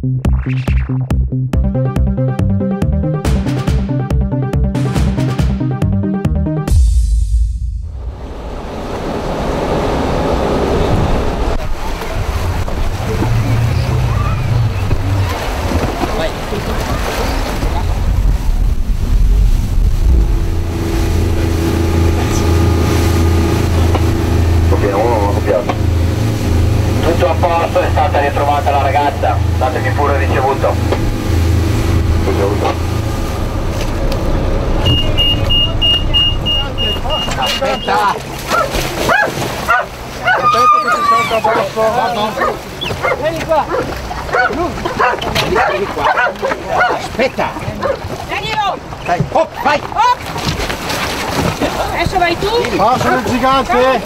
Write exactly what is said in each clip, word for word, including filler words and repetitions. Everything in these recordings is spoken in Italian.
Tutto a posto, è stata ritrovata la ragazza, datemi pure il ricevuto. Ricevuto. Aspetta! Aspetta che ci salta addosso! Vieni qua! Vieni qua! Aspetta! Danilo! Dai, oh, vai! Oh! Adesso vai tu! Passa il gigante!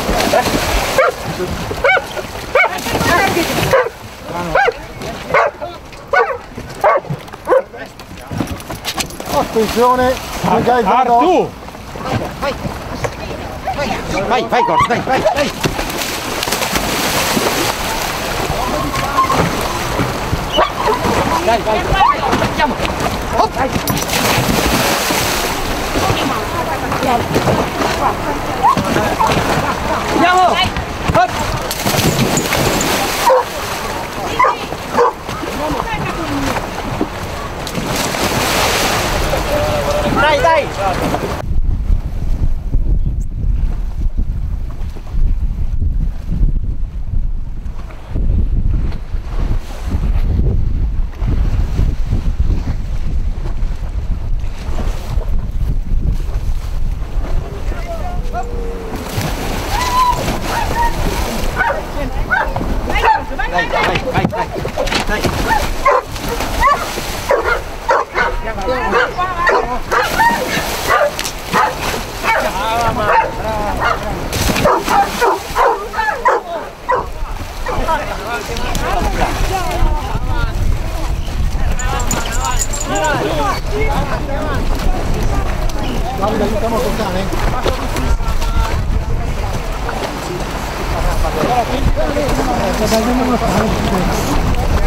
Attenzione! Artù! Vai! Vai, vai, Gordo, dai, vai, vai! Dai, vai! Andiamo! Oh, dai! Andiamo! Dai, dai! Davide, aiutiamo col cane? Dai,